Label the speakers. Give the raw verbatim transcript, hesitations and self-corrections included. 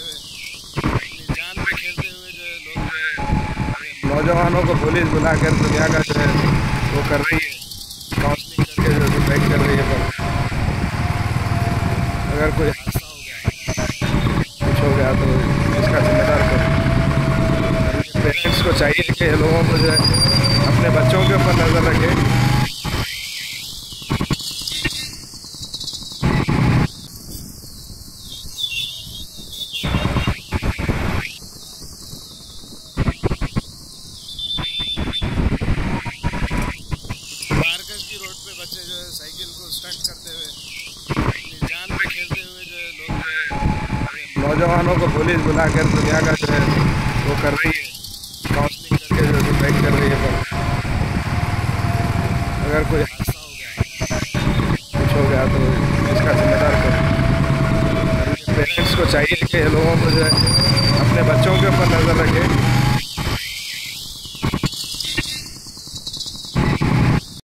Speaker 1: हुए, अपनी जान पे खेलते हुए जो है लोग जो है
Speaker 2: नौजवानों को पुलिस बुलाकर दुनिया का जो है वो कर रही है, काउंसलिंग करके जो डिसाइड कर रही है। पर अगर कोई हादसा हो गया, कुछ हो गया तो इसका जिम्मेदार कौन? पेरेंट्स को चाहिए कि लोगों को जो है अपने बच्चों के ऊपर नज़र रखे।
Speaker 1: मार्कस की रोड पे बच्चे जो है साइकिल को स्टंट करते हुए, अपनी जान पे खेलते हुए जो है लोग जो है
Speaker 2: नौजवानों को पुलिस बुलाकर दुनिया का जो है वो कर रही है, काउंसलिंग करके जो डिसाइड कर रही है। पर अगर कोई हादसा हो गया, कुछ हो गया तो इसका जिम्मेदार कौन? पेरेंट्स को चाहिए कि लोगों को जो है अपने बच्चों के ऊपर नज़र रखे।